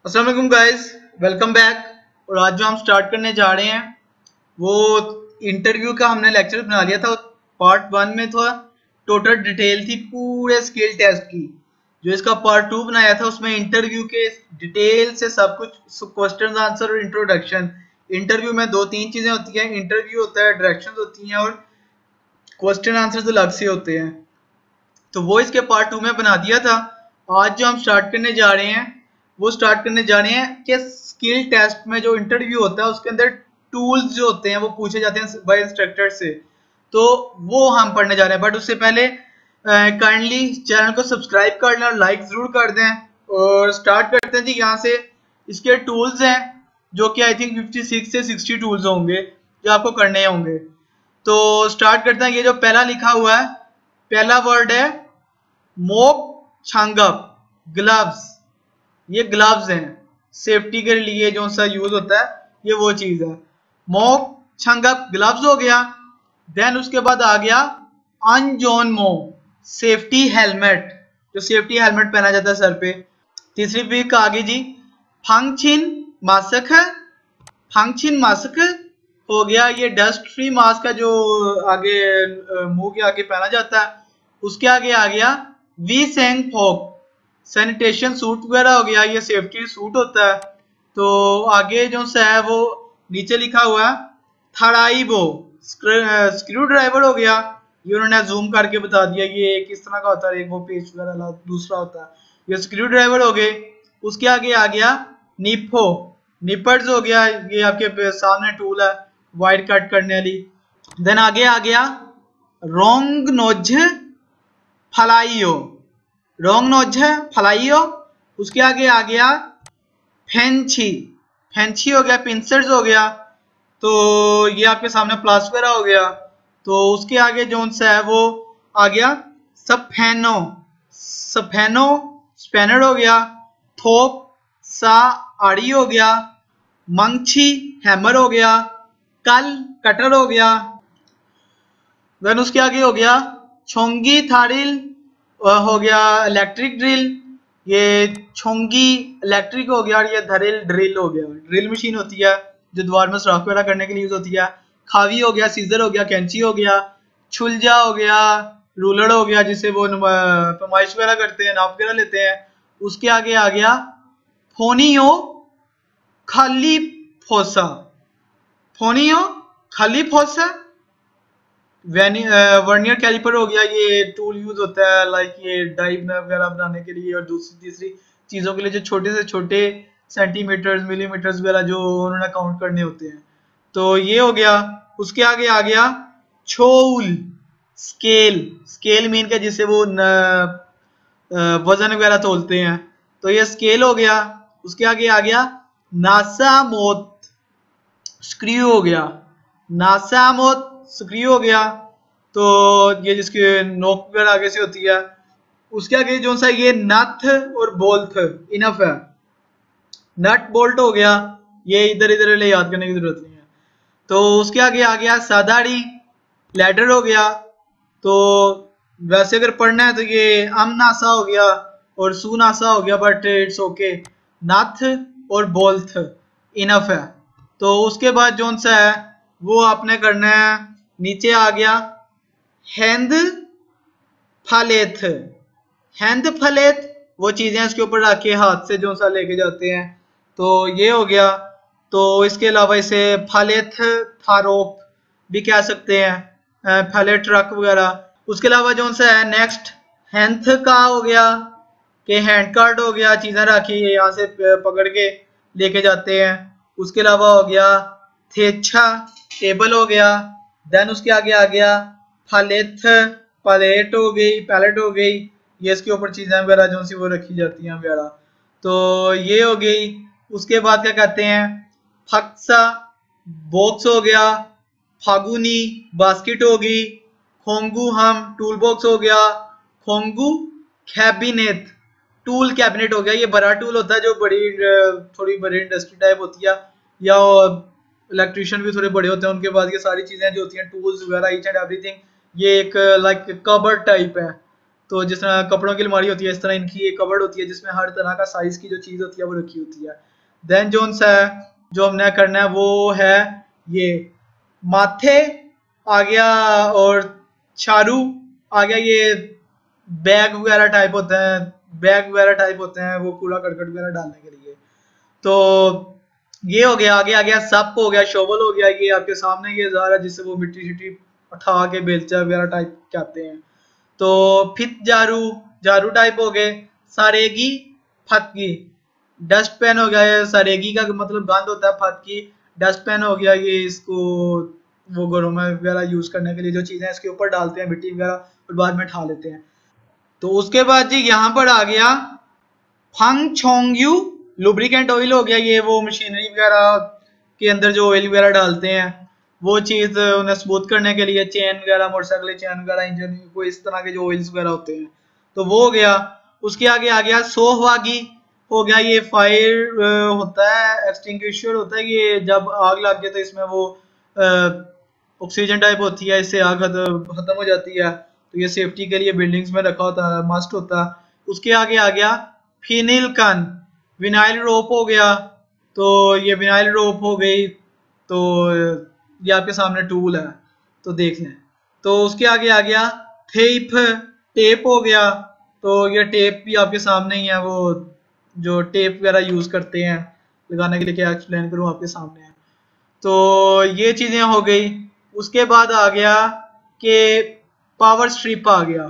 अस्सलाम वालेकुम guys, welcome back. और आज जो हम स्टार्ट करने जा रहे हैं वो इंटरव्यू का हमने लेक्चर बना लिया था। पार्ट 1 में था टोटल डिटेल थी पूरे स्किल टेस्ट की। जो इसका पार्ट 2 बनाया था उसमें इंटरव्यू के डिटेल से सब कुछ, क्वेश्चन आंसर और इंट्रोडक्शन। इंटरव्यू में 2-3 चीजें होती हैं, इंटरव्यू होता है, डायरेक्शंस होती हैं और क्वेश्चन आंसर अलग से होते हैं। तो वो इसके पार्ट 2 में बना दिया था। आज जो हम स्टार्ट करने जा रहे हैं वो स्टार्ट करने जा रहे हैं कि स्किल टेस्ट में जो इंटरव्यू होता है उसके अंदर टूल्स जो होते हैं वो पूछे जाते हैं बाय इंस्ट्रक्टर से, तो वो हम पढ़ने जा रहे हैं। बट उससे पहले काइंडली चैनल को सब्सक्राइब कर लें और लाइक जरूर कर दें। और स्टार्ट करते हैं जी। यहाँ से इसके टूल्स हैं जो कि आई थिंक 56 से 60 टूल्स होंगे जो आपको करने होंगे। तो स्टार्ट करते हैं। ये जो पहला लिखा हुआ है, पहला वर्ड है मोक छांगप, ग्लव्स। ये ग्लव्स हैं सेफ्टी के लिए जो सा यूज होता है, ये वो चीज है। मोक छांगप ग्लव्स हो गया। देन उसके बाद आ गया अनजोन मो, सेफ्टी हेलमेट, जो सेफ्टी हेलमेट पहना जाता है सर पे। तीसरी पिक आ गई जी फंगचिन मास्क, फंगचिन मास्क हो गया। ये डस्ट फ्री मास्क है जो आगे मुंह के आगे पहना जाता है। उसके आगे आ गया वी सेंग फोक, सैनिटेशन सूट वगैरह हो गया, ये सेफ्टी सूट होता है। तो आगे जो सा है वो नीचे लिखा हुआ है थड़ाइबो, स्क्रू ड्राइवर हो गया। ये उन्होंने जूम करके बता दिया ये किस तरह का होता है, एक वो पेच वगैरह दूसरा होता है, ये स्क्रू ड्राइवर हो गए। उसके आगे आ गया निपो, निपर्स हो गया, ये आपके सामने टूल है वायर कट करने वाली। देन आगे आ गया रोंग नोज फलाइयो, रोंग नोज फलाइयो। उसके आगे आ गया फेंची, फेंची हो गया, पिंसर्स हो गया। तो ये आपके सामने प्लास वगैरह हो गया। तो उसके आगे जो सा है वो आ गया सफेनो, सफेनो स्पैनर हो गया। थोप सा आड़ी हो गया। मंगछी हैमर हो गया। कल कटर हो गया। देन उसके आगे हो गया छोंगी थारिल हो गया, इलेक्ट्रिक ड्रिल। ये छोंगी इलेक्ट्रिक हो गया और ये धरिल ड्रिल हो गया, ड्रिल मशीन होती है जो दीवार में सुराख वगैरह करने के लिए यूज होती है। खावी हो गया, सीजर हो गया, कैंची हो गया, छुलजा हो गया, रूलर हो गया जिससे वो पैमाइश वगैरह करते हैं, नाप वगैरह लेते हैं। उसके आगे आ गया फोनियो खाली फोसा, फोनियो खाली फोसा। वर्नियर कैलिपर हो गया, ये टूल यूज होता है लाइक ये डाइव वगैरह बनाने के लिए और दूसरी तीसरी चीजों के लिए जो छोटे से छोटे सेंटीमीटर्स मिलीमीटर्स वगैरह जो उन्होंने काउंट करने होते हैं। तो ये हो गया। उसके आगे आ गया छोल, स्केल, स्केल मीन का जिससे वो वजन वगैरह तोलते हैं, तो ये स्केल हो गया। उसके आगे आ गया नासा मोत, स्क्रू हो गया, नासा मोत स्क्रू हो गया। तो ये जिसकी नोक वगैरह आगे से होती है। उसके आगे जो सा ये नथ और बोल्ट इनफ है, नट बोल्ट हो गया, ये इधर इधर ले याद करने की जरूरत नहीं है। तो उसके आगे आ गया सादाड़ी, लैडर हो गया। तो वैसे अगर पढ़ना है तो ये अमनासा हो गया और सुनासा हो गया, बट इट्स ओके, नथ और बोल्ट इनफ है। तो उसके बाद जो सा है वो आपने करना है, नीचे आ गया हैंद फलेथ, हैंद फलेथ वो चीजें इसके ऊपर रख के हाथ से जो सा लेके जाते हैं, तो ये हो गया। तो इसके अलावा इसे फलेथ थारोप भी कह सकते हैं, फलेथ ट्रक वगैरह। उसके अलावा जो सा है नेक्स्ट हैंथ का हो गया कि हैंड कार्ड हो गया, चीजें रखी यहाँ से पकड़ के लेके जाते हैं। उसके अलावा हो गया थेच्छा, टेबल हो गया। देन उसके आगे आ गया फलेथ, पलेट हो गई, पैलेट हो गई, ये इसके ऊपर चीजें वगैरह जो सी वो रखी जाती हैं वगैरह। तो ये हो गई। उसके बाद क्या कहते हैं फक्सा, बॉक्स हो गया, फागुनी बास्केट हो गई, खोंगू हम टूल बॉक्स हो गया, खोंगू कैबिनेट, टूल कैबिनेट हो गया। ये बड़ा टूल होता है जो बड़ी थोड़ी बड़ी इंडस्ट्री टाइप होती है, या इलेक्ट्रिशियन भी थोड़े बड़े होते हैं, उनके पास ये सारी चीजें जो होती हैं टूल्स वगैरह ईच एंड एवरीथिंग, ये एक लाइक कबर्ड टाइप है। तो जिस तरह कपड़ों की अलमारी होती है इस तरह इनकी एक कबर्ड होती है जिसमें हर तरह का साइज की जो चीज होती है वो रखी होती है। देन जो हमने करना है वो है ये माथे आ गया और चारू आ गया, ये बैग वगैरह टाइप होते हैं, बैग वगैरह टाइप होते हैं वो कूड़ा करकट वगैरह डालने के लिए। तो ये हो गया। आगे आ गया सप हो गया, शोवल हो गया, ये आपके सामने ये जार है जिससे वो मिट्टी शिट्टी उठा के बेलचा वगैरह टाइप कहते हैं। तो फित जारू जारू टाइप हो गए। सारेगी फतगी डस्ट पेन हो गया, ये सारेगी का मतलब गंद होता है, फतगी डस्ट पेन हो गया, ये इसको वो घरों में वगैरह यूज करने के लिए जो चीजें इसके ऊपर डालते हैं मिट्टी वगैरह और बाद में ठा लेते हैं। तो उसके बाद जी यहाँ पर आ गया फंग छोंगयू लुब्रिकेंट ऑयल हो गया, ये वो मशीनरी वगैरह के अंदर जो ऑयल वगैरह डालते हैं वो चीज उन्हें स्मूथ करने के लिए, चेन वगैरह मोटरसाइकिल चेन वगैरह इंजन को इस तरह के जो ऑयल्स वगैरह होते हैं तो वो हो गया। उसके आगे आ गया सोहवागी हो गया, ये फायर होता है, एक्सटिंग्विशर होता है, ये जब आग लग गया तो इसमें वो ऑक्सीजन टाइप होती है, इससे आग खत्म हो जाती है, तो ये सेफ्टी के लिए बिल्डिंग्स में रखा होता है, मस्ट होता है। उसके आगे आ गया फिनिल कन विनाइल रोप हो गया, तो ये विनाइल रोप हो गई, तो ये आपके सामने टूल है तो देख लें। तो उसके आगे आ गया थेप टेप हो गया, तो ये टेप भी आपके सामने ही है, वो जो टेप वगैरह यूज करते हैं लगाने के लिए, क्या एक्सप्लेन करूं आपके सामने है। तो ये चीजें हो गई। उसके बाद आ गया कि पावर स्ट्रिप आ गया,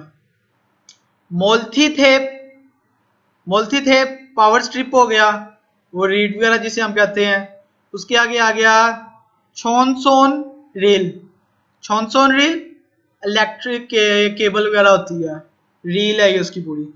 मोल्थी थेप पावर स्ट्रिप हो गया, वो रीड वगैरह जिसे हम कहते हैं। उसके आगे आ गया छॉनसोन रील, छॉनसोन रील इलेक्ट्रिक केबल वगैरह होती है, रील है ये उसकी पूरी।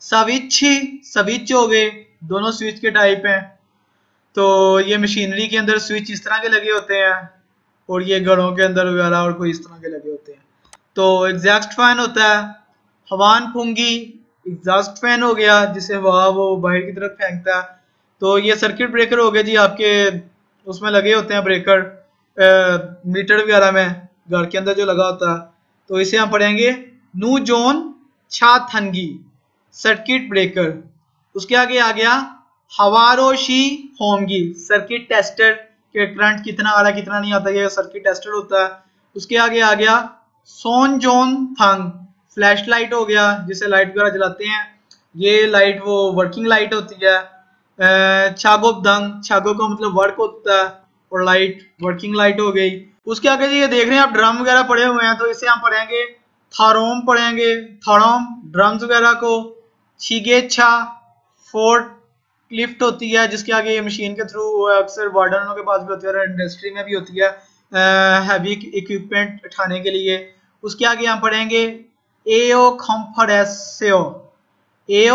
स्विच हो गए, दोनों स्विच के टाइप हैं, तो ये मशीनरी के अंदर स्विच इस तरह के लगे होते हैं और ये घरों के अंदर वगैरह और कोई इस तरह के लगे होते हैं। तो एग्जॉस्ट फैन होता है, हवान फूंगी एग्जॉस्ट फैन हो गया जिसे हवा वो बाहर की तरफ फेंकता है। तो ये सर्किट ब्रेकर हो गए जी, आपके उसमें लगे होते हैं ब्रेकर मीटर वगैरह में घर के अंदर जो लगा होता है, तो इसे हम पढ़ेंगे नू जोन छा थनगी सर्किट ब्रेकर। उसके आगे आ गया हवारोशी होंगी सर्किट टेस्टर के करंट कितना आ रहा है कितना नहीं आता, ये सर्किट टेस्टर होता है। उसके आगे आ गया सोन जोन थंग फ्लैश लाइट हो गया, जिसे लाइट वगैरह जलाते हैं, ये लाइट वो वर्किंग लाइट होती है। छागोप दंग, छागो का मतलब वर्क होता है और लाइट वर्किंग लाइट हो गई। उसके आगे जी ये देख रहे हैं आप ड्रम वगैरह पड़े हुए हैं, तो इसे हम पढ़ेंगे थारोम पढ़ेंगे, थारोम ड्रम्स वगैरह को। छिगेछा फोर्ट लिफ्ट होती है जिसके आगे ये मशीन के थ्रू अक्सर वार्डनों के पास भी होती है और इंडस्ट्री में भी होती है हैवी इक्विपमेंट उठाने के लिए। उसके आगे हम पढ़ेंगे एओ कॉम्प्रेसियो, एओ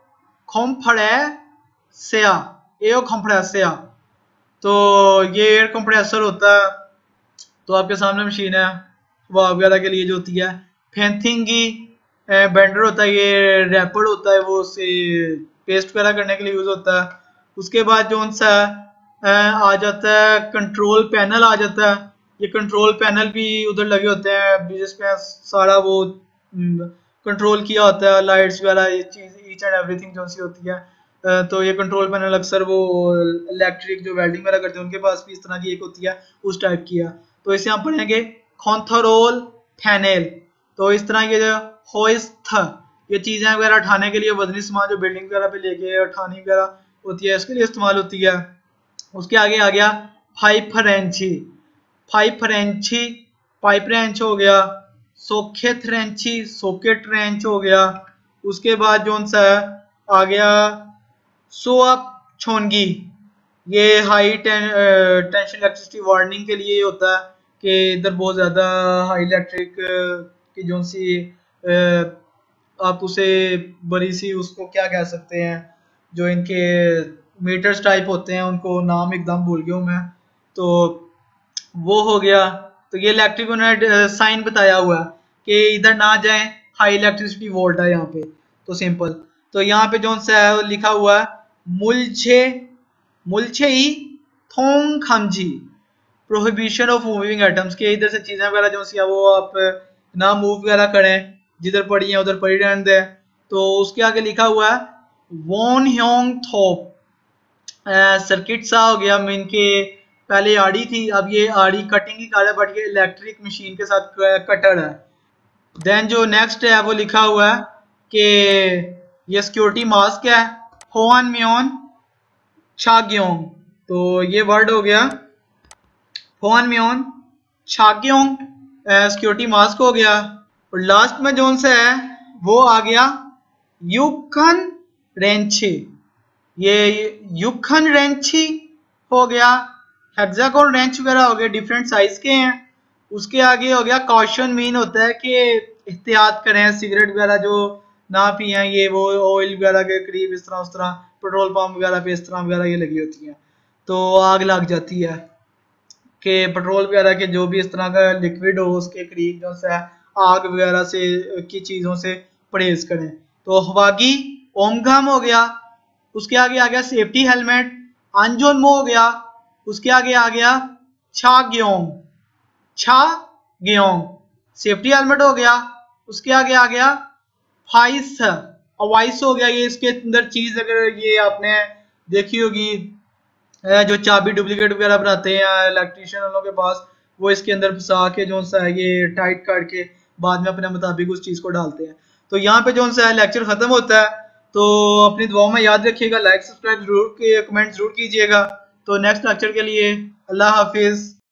कॉम्प्रेसिया, एओ कॉम्प्रेसिया, तो ये एयर कंप्रेसर होता है, तो आपके सामने मशीन है हवा वगैरह के लिए जो होती है। फेंथिंगी बेंडर होता है, ये रैपर होता है, वो उससे पेस्ट वगैरह करने के लिए यूज होता है। उसके बाद जो सा आ जाता है कंट्रोल पैनल आ जाता है, ये कंट्रोल पैनल भी उधर लगे होते हैं जिसमें सारा वो कंट्रोल किया होता है, लाइट्स वगैरह ये चीज ईच एंड एवरीथिंग जो सी होती है। तो ये कंट्रोल पैनल अक्सर वो इलेक्ट्रिक जो वेल्डिंग वगैरह करते हैं उनके पास भी इस तरह की एक होती है, उस टाइप की है। तो इसे हम पढ़ेंगे कॉन्थरोल फैनेल, तो इस तरह के जो होइस्ट ये चीजें वगैरह उठाने के लिए वजनी सामान जो बिल्डिंग वगैरह पे लेके उठानी वगैरह होती है इसके लिए इस्तेमाल होती है। उसके आगे आ गया पाइप रेंची, पाइप रेंची पाइप रेंच हो गया। सोकेट रेंची सॉकेट रेंच हो गया। उसके बाद जो सा आ गया सोअप छोनगी, ये हाई टेंशन इलेक्ट्रिसिटी वार्निंग के लिए होता है कि इधर बहुत ज्यादा हाई इलेक्ट्रिक की जो सी आप उसे बड़ी सी उसको क्या कह सकते हैं, जो इनके मीटर्स टाइप होते हैं उनको नाम एकदम भूल गया हूँ मैं, तो वो हो गया। तो ये इलेक्ट्रिक उन्होंने साइन बताया हुआ है कि इधर ना जाए, हाई इलेक्ट्रिसिटी वोल्ट है यहाँ पे, तो सिंपल। तो यहाँ पे जो सा है लिखा हुआ है मुलछे ही थोंग खमजी प्रोहिबिशन ऑफ मूविंग एटम्स, के इधर से चीजें वगैरह जो सी वो आप ना मूव वगैरह करें, जिधर पड़ी है उधर पड़ी रहने दे। तो उसके आगे लिखा हुआ है वॉन ह्योंग थोप, सर्किट सा हो गया। मीन के पहले आड़ी थी, अब ये आड़ी कटिंग की कार है, बट ये इलेक्ट्रिक मशीन के साथ कटर है। देन जो नेक्स्ट है वो लिखा हुआ है कि ये सिक्योरिटी मास्क है, होन म्योन छाग्योंग। तो ये वर्ड हो गया होन म्योन छाग्योंग, सिक्योरिटी मास्क हो गया। और लास्ट में जोन सा है वो आ गया युखन रेंची। ये युखन रेंची हो गया, हेक्सागोन रेंच वगैरह हो गए, डिफरेंट साइज के हैं। उसके आगे हो गया कॉशन, मीन होता है कि एहतियात करें, सिगरेट वगैरह जो ना पिए, ये वो ऑयल वगैरह के करीब इस तरह उस तरह, पेट्रोल पंप वगैरह पे इस तरह वगैरह ये लगी होती हैं तो आग लग जाती है कि पेट्रोल वगैरह के जो भी इस तरह का लिक्विड हो उसके करीब जो है आग वगैरह से की चीज़ों से परहेज करें। तो हवागी ओमघम हो गया। उसके आगे आ गया सेफ्टी हेलमेट, अंजोनमो हो गया। उसके आगे आ गया छा ग्योंग सेफ्टी हेलमेट हो गया। उसके आगे आ गया फाइस अवाइस हो गया। ये इसके अंदर चीज अगर ये आपने देखी होगी, जो चाबी डुप्लीकेट वगैरह बनाते हैं इलेक्ट्रिशियन वालों के पास, वो इसके अंदर फंसा के जो सा है ये टाइट करके बाद में अपने मुताबिक उस चीज को डालते हैं। तो यहाँ पे जो सा है लेक्चर खत्म होता है। तो अपनी दुआओं में याद रखिएगा, लाइक सब्सक्राइब जरूर, कमेंट जरूर कीजिएगा। तो नेक्स्ट लेक्चर के लिए अल्लाह हाफिज।